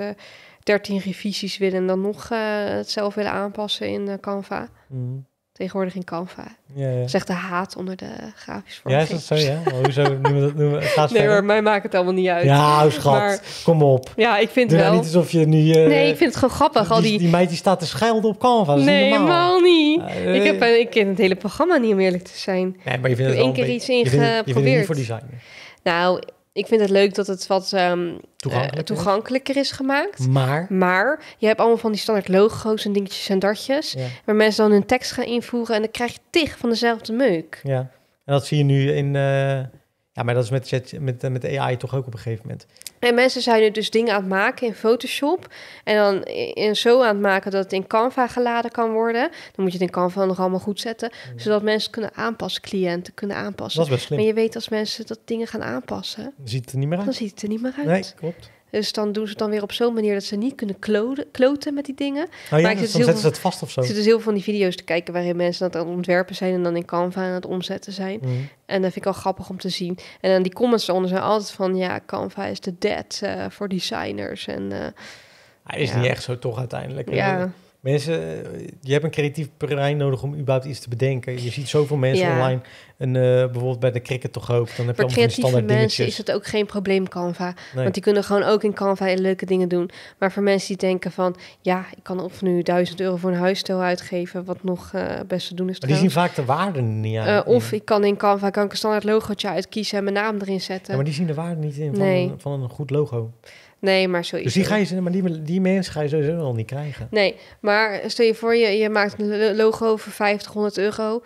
13 revisies willen... en dan nog het zelf willen aanpassen in Canva... Tegenwoordig in Canva. Ja. Zegt de haat onder de grafische vormgevers. Ja, is dat zo, ja? Maar hoezo noemen we het? Nee hoor, mij maakt het allemaal niet uit. Ja, schat, maar, kom op. Ja, ik vind Doe wel. Niet alsof je nu... nee, ik vind het gewoon grappig. Die meid die staat te schelden op Canva, dat is nee, niet normaal. helemaal niet. Ik ken het hele programma niet, om eerlijk te zijn. Nee, maar je vindt het één keer iets ingeprobeerd. Je vindt het niet voor design. Nou... Ik vind het leuk dat het wat toegankelijker is gemaakt. Maar je hebt allemaal van die standaard logo's en dingetjes en datjes... Ja. Waar mensen dan hun tekst gaan invoeren... en dan krijg je tig van dezelfde meuk. Ja, en dat zie je nu in... maar dat is met de AI toch ook op een gegeven moment. En mensen zijn nu dus dingen aan het maken in Photoshop... en dan zo aan het maken dat het in Canva geladen kan worden. Dan moet je het in Canva nog allemaal goed zetten... zodat mensen kunnen aanpassen, cliënten kunnen aanpassen. Dat is best slim. Maar je weet als mensen dat dingen gaan aanpassen... Dan ziet het er niet meer uit. Dan ziet het er niet meer uit. Nee, klopt. Dus dan doen ze het dan weer op zo'n manier dat ze niet kunnen kloten met die dingen. Dan zetten ze het vast of zo. Ik zit dus heel veel van die video's te kijken waarin mensen aan het ontwerpen zijn... en dan in Canva aan het omzetten zijn. En dat vind ik al grappig om te zien. En dan die comments eronder zijn altijd van... ja, Canva is de dead voor designers. En, hij is niet echt zo toch uiteindelijk. Ja. Mensen, je hebt een creatief brein nodig om überhaupt iets te bedenken. Je ziet zoveel mensen online. En bijvoorbeeld bij de cricket toch ook. Dan heb je allemaal van die standaard dingetjes. Voor creatieve mensen is het ook geen probleem, Canva. Nee. Want die kunnen gewoon ook in Canva leuke dingen doen. Maar voor mensen die denken van... ja, ik kan of nu €1000 voor een huisstijl uitgeven... wat nog best te doen is. Maar die zien vaak de waarde niet aan. Of ik kan in Canva een standaard logootje uitkiezen... en mijn naam erin zetten. Ja, maar die zien de waarde niet in van een goed logo. Nee, maar sowieso. Dus die mensen ga je sowieso al niet krijgen. Nee, maar stel je voor, je maakt een logo voor €50, €100. €50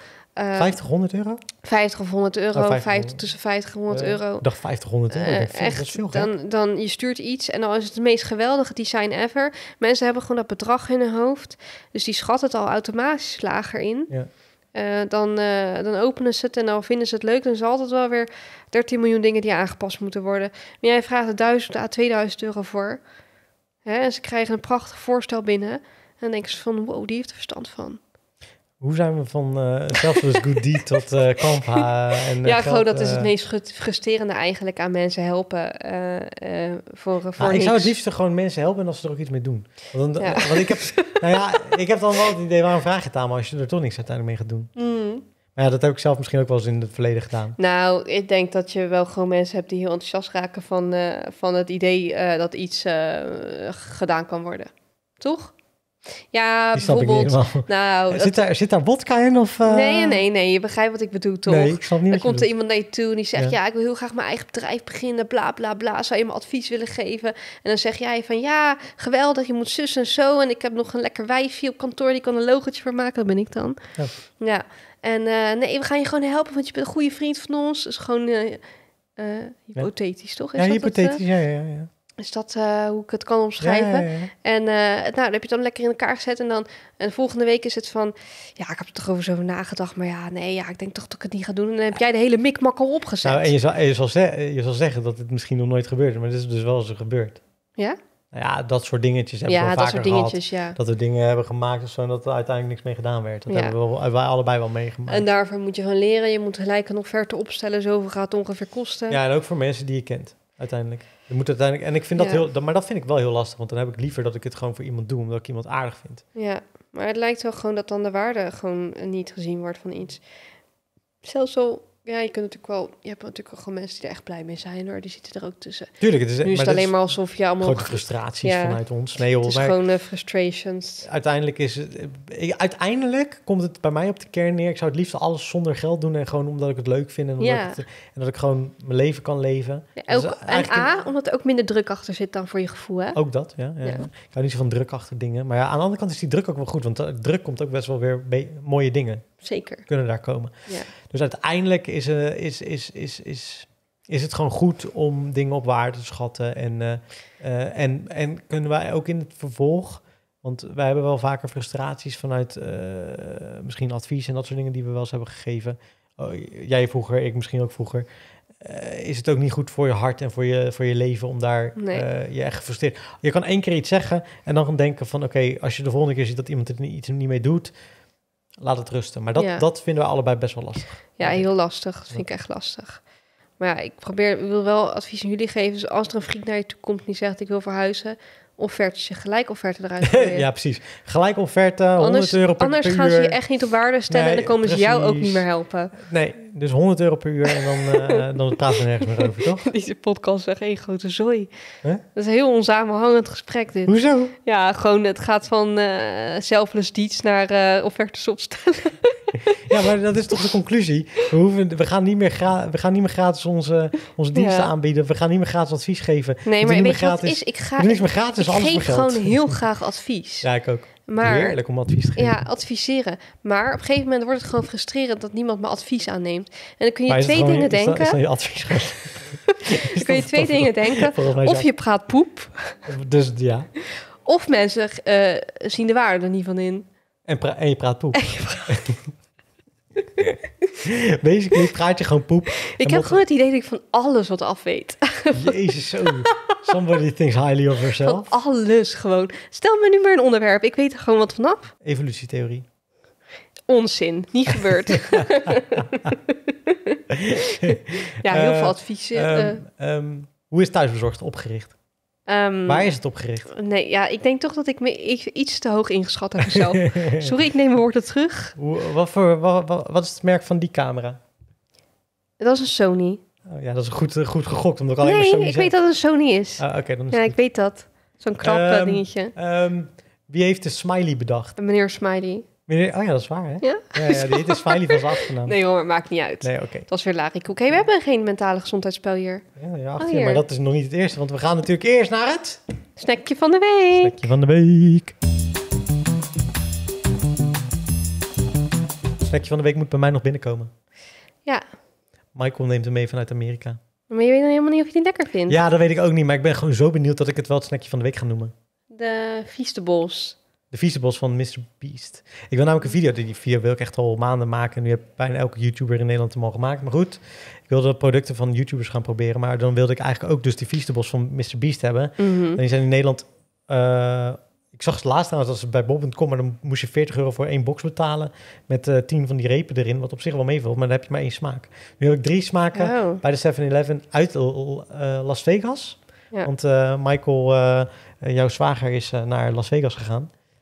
50 of €100. Tussen 50 en €100. Ik dacht €50, echt, dat is veel dan je stuurt iets en dan is het het meest geweldige design ever. Mensen hebben gewoon dat bedrag in hun hoofd. Dus die schatten het al automatisch lager in. Ja. Dan openen ze het en dan vinden ze het leuk. Dan is er altijd wel weer 13 miljoen dingen die aangepast moeten worden. Maar jij vraagt er €1000 à €2000 voor. En ze krijgen een prachtig voorstel binnen. En dan denken ze van, wow, die heeft er verstand van. Hoe zijn we van Selfless Good Deed tot Canva? Gewoon dat is het meest frustrerende eigenlijk aan mensen helpen. Ik zou het liefst gewoon mensen helpen en als ze er ook iets mee doen. Want ik heb, ik heb dan wel het idee, waarom vraag je het aan me als je er toch niks uiteindelijk mee gaat doen? Maar ja, dat heb ik zelf misschien ook wel eens in het verleden gedaan. Nou, ik denk dat je wel gewoon mensen hebt die heel enthousiast raken van het idee dat iets gedaan kan worden. Toch? Ja, Die snap ik niet bijvoorbeeld... helemaal. Nou, Zit daar vodka in? Of, Nee, je begrijpt wat ik bedoel, toch? Nee, ik snap niet Dan wat je komt er bedoelt. iemand naar je toe en die zegt... ja, ik wil heel graag mijn eigen bedrijf beginnen, bla, bla, bla. Zou je me advies willen geven? En dan zeg jij van, ja, geweldig, je moet zus en zo. En ik heb nog een lekker wijfje op kantoor, die kan een logotje voor maken. Dat ben ik dan. Ja. Ja. En nee, we gaan je gewoon helpen, want je bent een goede vriend van ons. Dat is gewoon hypothetisch, toch? Is Ja, dat hypothetisch, ja. is dat hoe ik het kan omschrijven? Ja. En dan heb je het dan lekker in elkaar gezet. En de volgende week is het van... Ja, ik heb er toch over zo nagedacht. Maar ja, nee, ik denk toch dat ik het niet ga doen. En dan heb jij de hele mikmak al opgezet. Nou, en je zal zeggen dat het misschien nog nooit gebeurt. Maar het is dus wel zo gebeurd. Ja? Nou ja, dat soort dingetjes hebben we wel dat vaker soort dingetjes, gehad. ja. Dat we dingen hebben gemaakt of zo... en dat er uiteindelijk niks mee gedaan werd. Dat Ja. hebben wij allebei wel meegemaakt. En daarvoor moet je gewoon leren. Je moet gelijk een offerte opstellen. Zoveel gaat het ongeveer kosten. Ja, en ook voor mensen die je kent, uiteindelijk. Je moet uiteindelijk, en ik vind dat maar dat vind ik wel heel lastig, want dan heb ik liever dat ik het gewoon voor iemand doe, omdat ik iemand aardig vind. Ja, maar het lijkt wel gewoon dat dan de waarde gewoon niet gezien wordt van iets. Zelfs al, ja, je hebt natuurlijk ook gewoon mensen die er echt blij mee zijn, hoor. Die zitten er ook tussen. Tuurlijk, het is, Nu is maar het dit alleen maar alsof je allemaal... grote frustraties vanuit ons. Nee, joh, het is maar gewoon frustrations. uiteindelijk komt het bij mij op de kern neer. Ik zou het liefst alles zonder geld doen en gewoon omdat ik het leuk vind en dat ik gewoon mijn leven kan leven. Ja, Dus omdat er ook minder druk achter zit dan voor je gevoel, hè? Ook dat, ja. Ik hou niet zo van druk achter dingen. Maar ja, aan de andere kant is die druk ook wel goed, want druk komt ook best wel weer mooie dingen. Zeker. Kunnen daar komen. Ja. Dus uiteindelijk is het gewoon goed om dingen op waarde te schatten. En kunnen wij ook in het vervolg... Want wij hebben wel vaker frustraties vanuit misschien advies en dat soort dingen die we wel eens hebben gegeven. Jij vroeger, ik misschien ook vroeger. Is het ook niet goed voor je hart en voor je leven om daar je echt gefrustreerd... Je kan 1 keer iets zeggen en dan gaan denken van... Oké, als je de volgende keer ziet dat iemand er iets niet mee doet... Laat het rusten. Maar dat vinden we allebei best wel lastig. Ja, heel lastig. Dat vind ik echt lastig. Maar ja, ik wil wel advies aan jullie geven. Dus als er een vriend naar je toe komt die zegt... ik wil verhuizen, offertje, gelijk offerte eruit gooien. Ja, precies. Gelijk offerte, 100 euro per uur. Anders gaan ze je echt niet op waarde stellen... en dan komen ze jou ook niet meer helpen. Nee, dus 100 euro per uur en dan praten we nergens meer over, toch? Deze podcast is echt één grote zooi. Huh? Dat is een heel onsamenhangend gesprek, dit. Hoezo? Ja, gewoon het gaat van selfless deeds naar offertes opstellen. Ja, maar dat is toch de conclusie? We gaan niet meer gratis onze diensten aanbieden. We gaan niet meer gratis advies geven. Nee, maar weet je wat het is? Ik geef gewoon heel graag advies. Ja, ik ook. Maar, heerlijk om advies te geven. Ja, adviseren. Maar op een gegeven moment wordt het gewoon frustrerend dat niemand me advies aanneemt. En dan kun je twee dingen denken. Is dat je advies? Dan kun je twee dingen denken. Of je praat poep. Dus ja. Of mensen zien de waarde er niet van in. En je praat poep. Basically praat je gewoon poep. Ik heb gewoon het idee dat ik van alles wat af weet. Jezus, zo. Somebody thinks highly of herself. Van alles gewoon. Stel me nu maar een onderwerp. Ik weet er gewoon wat vanaf. Evolutietheorie. Onzin. Niet gebeurd. Ja, heel veel adviezen. Hoe is thuisbezorgd opgericht? Waar is het opgericht? Nee, ja, ik denk toch dat ik me iets te hoog ingeschat heb mezelf. Sorry, ik neem mijn woorden terug. Wat is het merk van die camera? Dat is een Sony. Oh, ja, dat is goed gegokt, omdat ik alleen maar Sony ik weet dat het een Sony is. Okay, dan is ja, ik weet dat. Zo'n knap dingetje. Wie heeft de smiley bedacht? Meneer Smiley. Oh ja, dat is waar, hè? Ja? Die heet de smiley van zijn achternaam. Nee hoor, maakt niet uit. Nee, oké. Dat was weer larikoek. Hey, we hebben geen mentale gezondheidsspel hier. Ja, maar dat is nog niet het eerste, want we gaan natuurlijk eerst naar het... Snackje van de week. Snackje van de week. Snackje van de week moet bij mij nog binnenkomen. Ja. Michael neemt hem mee vanuit Amerika. Maar je weet dan helemaal niet of je die lekker vindt. Ja, dat weet ik ook niet, maar ik ben gewoon zo benieuwd dat ik het wel het snackje van de week ga noemen. De Feastables. De Feastables van Mr. Beast. Ik wil namelijk een video, die video wil ik echt al maanden maken. Nu heb bijna elke YouTuber in Nederland hem al gemaakt. Maar goed, ik wilde producten van YouTubers gaan proberen. Maar dan wilde ik eigenlijk ook dus die Feastables van Mr. Beast hebben. Mm-hmm. En die zijn in Nederland... ik zag het laatst trouwens, dat ze bij Bob.com, maar dan moest je 40 euro voor 1 box betalen. Met 10 van die repen erin, wat op zich wel meevalt. Maar dan heb je maar 1 smaak. Nu heb ik 3 smaken bij de 7-Eleven uit Las Vegas. Ja. Want Michael, jouw zwager, is naar Las Vegas gegaan.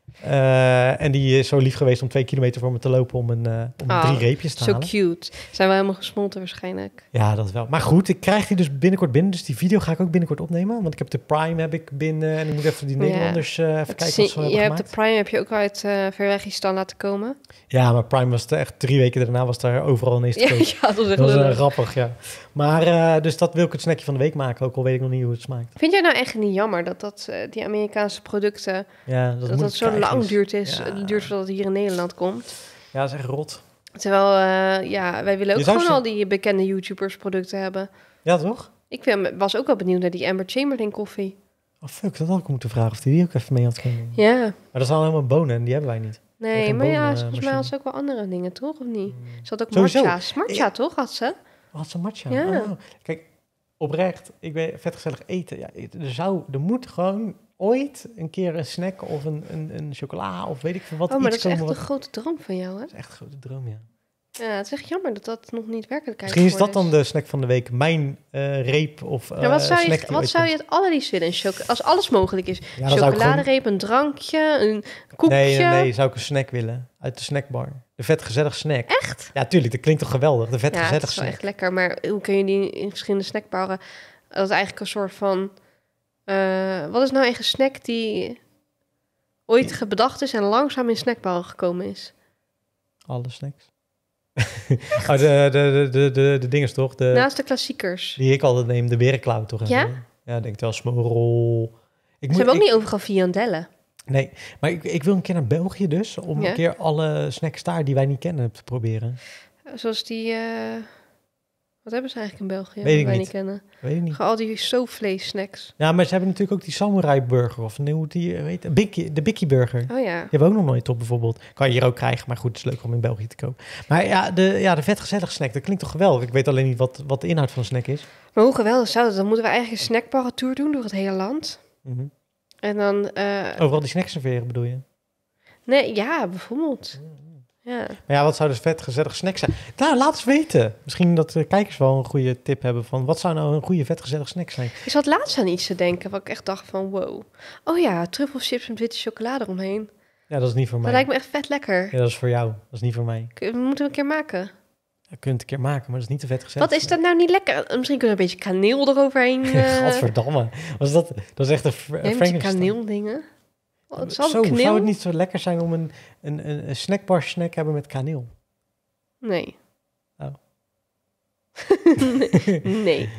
En die is zo lief geweest om 2 kilometer voor me te lopen om 3 reepjes te halen. Zo cute. Zijn we helemaal gesmolten waarschijnlijk. Ja, dat wel. Maar goed, ik krijg die dus binnenkort binnen. Dus die video ga ik ook binnenkort opnemen. Want ik heb de Prime binnen. En ik moet even die Nederlanders even kijken wat ze hebben gemaakt. Je hebt de Prime heb je ook uit Verwegistan laten komen. Ja, maar Prime was echt 3 weken daarna was daar overal ineens te koop. Ja, dat is echt dat was grappig, ja. Maar dus dat wil ik het snackje van de week maken. Ook al weet ik nog niet hoe het smaakt. Vind jij nou echt niet jammer dat die Amerikaanse producten... Ja, dat zo lang duurt duurt voordat het hier in Nederland komt? Ja, dat is echt rot. Terwijl, wij willen ook gewoon al die bekende YouTubers producten hebben. Ja, toch? Ik was ook wel benieuwd naar die Amber Chamberlain koffie. Oh, fuck, dat had ik moeten vragen of die ook even mee had kunnen doen. Ja. Maar dat zijn helemaal bonen en die hebben wij niet. Nee, maar volgens mij had ze ook wel andere dingen, toch? Of niet? Ze had ook matcha's. Matcha, toch? Had ze? Had ze matcha? Ja. Oh. Kijk, oprecht, ik ben vet gezellig eten. Ja, er moet gewoon ooit een keer een snack of een chocola of weet ik veel wat. Oh, maar dat is echt een grote droom van jou, hè? Dat is echt een grote droom, ja. Ja, het is echt jammer dat dat nog niet werkelijkheid Misschien is dat dan de snack van de week. Mijn reep of wat zou je het allerliefst willen? Als alles mogelijk is. Ja, chocoladereep, een drankje, een koekje. Nee, zou ik een snack willen. Uit de snackbar. De vet gezellig snack. Echt? Ja, tuurlijk. Dat klinkt toch geweldig. De vet gezellig snack. Ja, dat is wel echt lekker. Maar hoe kun je die in verschillende snackbarren... Dat is eigenlijk een soort van... wat is nou echt een snack die ooit bedacht is en langzaam in snackbarren gekomen is? Alle snacks. Oh, de dinges toch? Naast de klassiekers. Die ik altijd neem, de berenklauw toch? Ja? Ja, ik denk wel smorrol. Ze hebben ook niet overal viandellen. Nee, maar ik wil een keer naar België dus, om een keer alle snacks daar die wij niet kennen te proberen. Zoals die... Wat hebben ze eigenlijk in België? Weet ik wij niet kennen? Weet ik niet. Al die soofvlees-snacks. Ja, maar ze hebben natuurlijk ook die samurai burger of hoe die heet, de Bikkie burger. Oh ja. Die hebben we ook nog nooit op bijvoorbeeld. Kan je hier ook krijgen, maar goed, het is leuk om in België te kopen. Maar ja, de vet gezellig snack, dat klinkt toch geweldig. Ik weet alleen niet wat de inhoud van een snack is. Maar hoe geweldig zou dat? Dan moeten we eigenlijk een snackbarretour doen door het hele land. Mm-hmm. En dan... Overal die snacks serveren bedoel je? Nee, ja, bijvoorbeeld. Ja. Maar ja, wat zou dus vet gezellig snack zijn? Nou, laat eens weten. Misschien dat de kijkers wel een goede tip hebben van... wat zou nou een goede vet gezellig snack zijn? Ik zat laatst aan iets te denken wat ik echt dacht van wow. Oh ja, truffelchips met witte chocolade eromheen. Ja, dat is niet voor mij. Dat lijkt me echt vet lekker. Ja, dat is voor jou. Dat is niet voor mij. We moeten een keer maken. Ja, kun je het een keer maken, maar dat is niet te vet gezellig. Wat is dat nou niet lekker? Misschien kunnen we een beetje kaneel eroverheen. Gadverdamme. Dat is echt een Frankenstein. kaneeldingen. Zou het niet zo lekker zijn om een snackbar snack hebben met kaneel? Nee. Oh. Nee.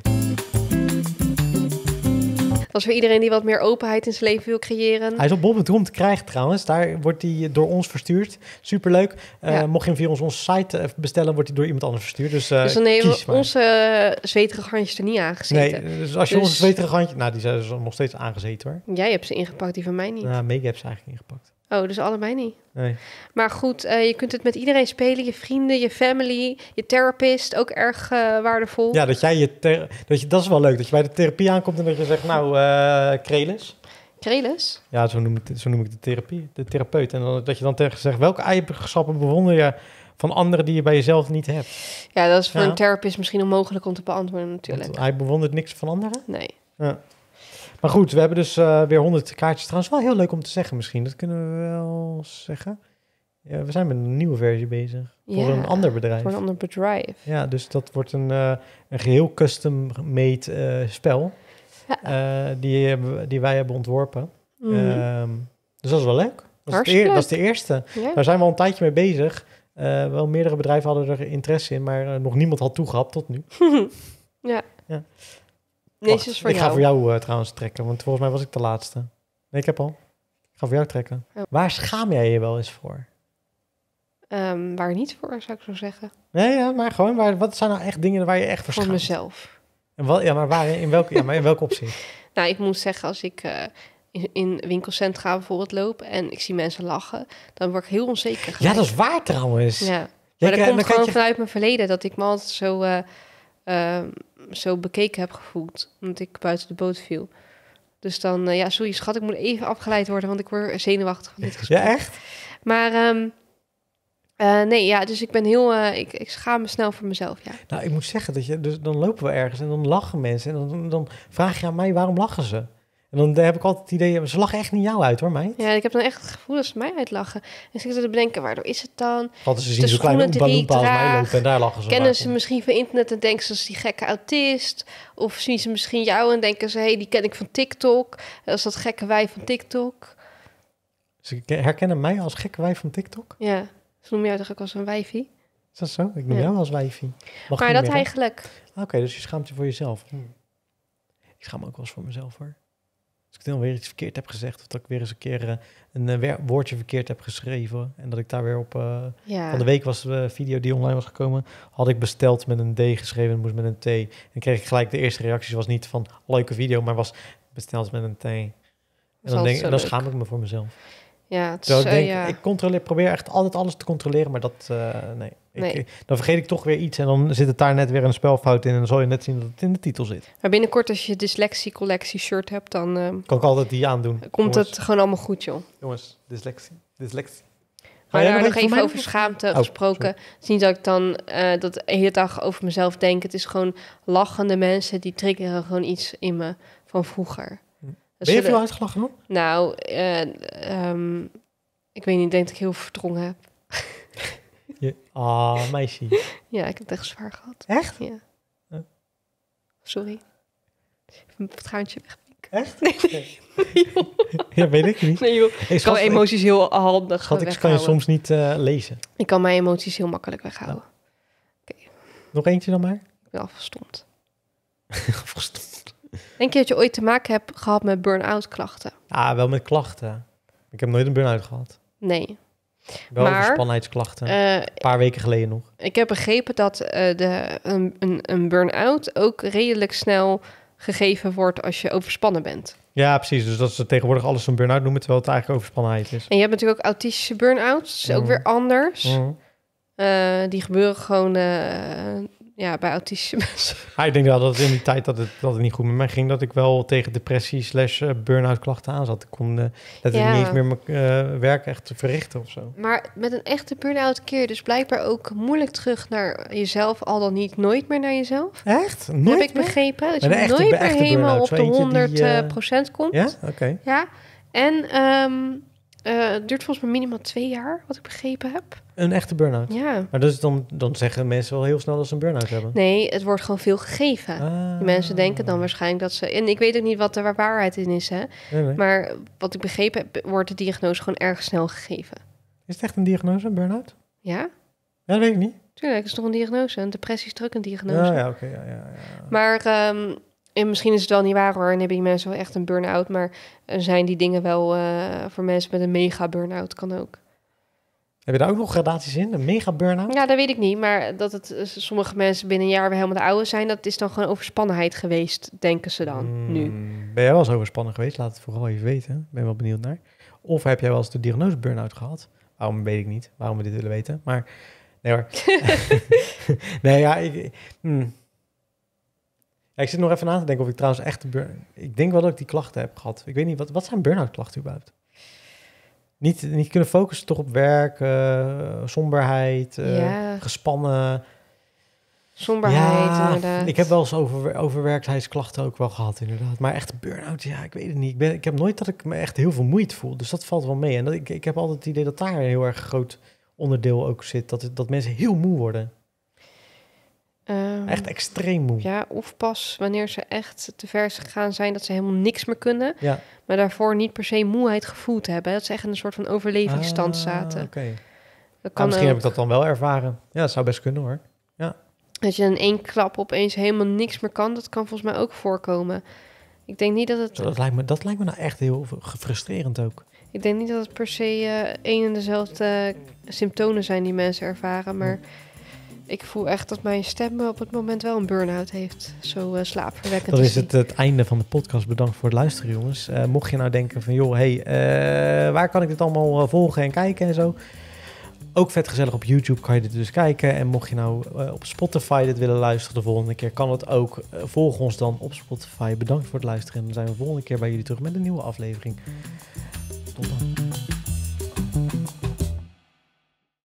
Dat is voor iedereen die wat meer openheid in zijn leven wil creëren. Hij is op bol.com te krijgen trouwens. Daar wordt hij door ons verstuurd. Superleuk. Mocht je hem via onze site bestellen, wordt hij door iemand anders verstuurd. Dus dan nemen we onze zweterige handjes er niet aangezeten. Nee, dus als je onze zweterige handjes... Nou, die zijn dus nog steeds aangezeten hoor. Jij hebt ze ingepakt, die van mij niet. Nou, Meg heb ze eigenlijk ingepakt. Oh, dus allebei niet? Nee. Maar goed, je kunt het met iedereen spelen. Je vrienden, je family, je therapist. Ook erg waardevol. Ja, dat is wel leuk. Dat je bij de therapie aankomt en dat je zegt, nou, Krelis. Krelis? Ja, zo noem ik de therapeut. En dan, dat je dan tegen zegt, welke eigenschappen bewonder je van anderen die je bij jezelf niet hebt? Ja, dat is voor een therapist misschien onmogelijk om te beantwoorden natuurlijk. Want hij bewondert niks van anderen? Nee. Ja. Maar goed, we hebben dus weer 100 kaartjes. Trouwens, wel heel leuk om te zeggen misschien. Dat kunnen we wel zeggen. Ja, we zijn met een nieuwe versie bezig. Voor een ander bedrijf. Voor een ander bedrijf. Ja, dus dat wordt een geheel custom-made spel. Ja. Die wij hebben ontworpen. Dus dat is wel leuk. Dat is de eerste. Ja. Daar zijn we al een tijdje mee bezig. Wel meerdere bedrijven hadden er interesse in, maar nog niemand had toegehapt tot nu. Ja. Wacht, ik ga voor jou trouwens trekken, want volgens mij was ik de laatste. Nee, ik heb al. Ik ga voor jou trekken. Oh. Waar schaam jij je wel eens voor? Waar niet voor, zou ik zo zeggen. Nee, ja, maar gewoon, wat zijn nou echt dingen waar je echt voor schaamt? Voor mezelf. En maar in welk opzicht? Nou, ik moet zeggen, als ik in winkelcentra bijvoorbeeld loop en ik zie mensen lachen, dan word ik heel onzeker gelijk. Ja, dat is waar trouwens. Ja. Maar dat komt gewoon vanuit mijn verleden, dat ik me altijd zo bekeken heb gevoeld, omdat ik buiten de boot viel. Dus dan, sorry schat, ik moet even afgeleid worden, want ik word zenuwachtig van dit gesprek. Ja, echt? Maar nee, ja, dus ik ben heel, ik schaam me snel voor mezelf, ja. Nou, ik moet zeggen, dus dan lopen we ergens en dan lachen mensen en dan vraag je aan mij, waarom lachen ze? En dan heb ik altijd het idee, ze lachen echt niet jou uit hoor, meid. Ja, ik heb dan echt het gevoel dat ze mij uitlachen. En ze zitten te bedenken, waardoor is het dan? Altijd ze zien zo'n kleine Oompa Loompa als mij lopen en daar lachen ze. Kennen ze misschien van internet en denken ze, dat is die gekke autist? Of zien ze misschien jou en denken ze, die ken ik van TikTok. Dat is dat gekke wij van TikTok. Ze herkennen mij als gekke wijf van TikTok? Ja, ze noemen jou toch ook als een wijfie? Is dat zo? Ik noem jou als wijfie. Maar dat eigenlijk. Oké, dus je schaamt je voor jezelf. Ik schaam me ook wel eens voor mezelf hoor. Als ik dan weer iets verkeerd heb gezegd... of dat ik weer eens een keer een woordje verkeerd heb geschreven... en dat ik daar weer op... Van de week was de video die online was gekomen... had ik besteld met een D geschreven en moest met een T. En kreeg ik gelijk de eerste reacties... was niet van leuke video, maar was besteld met een T. En dan schaam ik me voor mezelf. Ja, het is, ik probeer echt altijd alles te controleren, maar dat, nee. Dan vergeet ik toch weer iets en dan zit het daar net weer een spelfout in en dan zal je net zien dat het in de titel zit. Maar binnenkort als je dyslexie-collectie shirt hebt, dan... kan ik altijd die aandoen. Komt het gewoon allemaal goed, joh. Jongens, dyslexie. Maar daar nog even over schaamte gesproken. Het is niet dat ik dan dat de hele dag over mezelf denk. Het is gewoon lachende mensen die triggeren gewoon iets in me van vroeger. Ben je veel uitgelachen dan? Nou, ik weet niet, ik denk dat ik heel verdrongen heb. Meisje. Ja, ik heb het echt zwaar gehad. Echt? Ja. Sorry. Even het traantje weg. Echt? Nee. Ja, weet ik niet. Nee joh, ik kan emoties heel handig weghouden. Ik kan je soms niet lezen. Ik kan mijn emoties heel makkelijk weghouden. Okay. Nog eentje dan maar? Ik ben afgestomd. Denk je dat je ooit te maken hebt gehad met burn-out klachten? Wel met klachten. Ik heb nooit een burn-out gehad. Nee. Wel overspannenheidsklachten. Een paar weken geleden nog. Ik heb begrepen dat een burn-out ook redelijk snel gegeven wordt als je overspannen bent. Ja, precies. Dus dat ze tegenwoordig alles een burn-out noemen, terwijl het eigenlijk overspannenheid is. En je hebt natuurlijk ook autistische burn-outs. Dat is ook weer anders. Die gebeuren gewoon bij autistische mensen. Ik denk wel dat het in die tijd dat het niet goed met mij ging, dat ik wel tegen depressie / burn-out klachten aan zat. Ik kon niet eens meer mijn werk echt verrichten of zo. Maar met een echte burn-out keer dus blijkbaar ook moeilijk terug naar jezelf, al dan niet nooit meer naar jezelf. Echt? Nooit heb ik begrepen. Dat je nooit meer helemaal op de 100% komt. Ja? Oké. Ja. En het duurt volgens mij minimaal 2 jaar, wat ik begrepen heb. Een echte burn-out? Ja. Maar dus dan zeggen mensen wel heel snel dat ze een burn-out hebben? Nee, het wordt gewoon veel gegeven. Die mensen denken dan waarschijnlijk dat ze... En ik weet ook niet wat er waarheid in is, hè. Nee. Maar wat ik begrepen heb, wordt de diagnose gewoon erg snel gegeven. Is het echt een diagnose, een burn-out? Ja. Ja, dat weet ik niet. Tuurlijk, het is toch een diagnose. Een depressie is ook een diagnose. Ja, oké. Ja. Maar... en misschien is het wel niet waar hoor, en hebben die mensen wel echt een burn-out, maar zijn die dingen wel voor mensen met een mega burn-out, kan ook. Heb je daar ook nog gradaties in, een mega burn-out? Ja, dat weet ik niet, maar dat het sommige mensen binnen een jaar weer helemaal de oude zijn, dat is dan gewoon overspannenheid geweest, denken ze dan nu. Ben jij wel eens overspannen geweest? Laat het vooral even weten, ben wel benieuwd naar. Of heb jij wel eens de diagnose burn-out gehad? Waarom weet ik niet, waarom we dit willen weten, maar nee hoor. Nee, ja, ik zit nog even na te denken of ik trouwens echt... Ik denk wel dat ik die klachten heb gehad. Ik weet niet, wat zijn burn-out klachten überhaupt? Niet kunnen focussen toch op werk, somberheid, gespannen. Somberheid, inderdaad. Ik heb wel eens overwerktheidsklachten ook wel gehad, inderdaad. Maar echt burn-out, ik weet het niet. Ik heb nooit dat ik me echt heel vermoeid voel. Dus dat valt wel mee. En ik heb altijd het idee dat daar een heel erg groot onderdeel ook zit. Dat mensen heel moe worden. Echt extreem moe. Ja, of pas wanneer ze echt te ver gegaan zijn dat ze helemaal niks meer kunnen. Ja. Maar daarvoor niet per se moeheid gevoeld hebben. Dat ze echt in een soort van overlevingsstand zaten. Okay. Misschien heb ik dat dan wel ervaren. Ja, dat zou best kunnen hoor. Ja. Dat je in 1 klap opeens helemaal niks meer kan, dat kan volgens mij ook voorkomen. Ik denk niet dat het... Dat lijkt me nou echt heel frustrerend ook. Ik denk niet dat het per se één en dezelfde symptomen zijn die mensen ervaren, maar... Ik voel echt dat mijn stem op het moment wel een burn-out heeft. Zo slaapverwekkend. Dan is het einde van de podcast. Bedankt voor het luisteren, jongens. Mocht je nou denken van, joh, waar kan ik dit allemaal volgen en kijken en zo? Ook vet gezellig op YouTube kan je dit dus kijken. En mocht je nou op Spotify dit willen luisteren de volgende keer, kan het ook. Volg ons dan op Spotify. Bedankt voor het luisteren. En dan zijn we de volgende keer bij jullie terug met een nieuwe aflevering. Tot dan.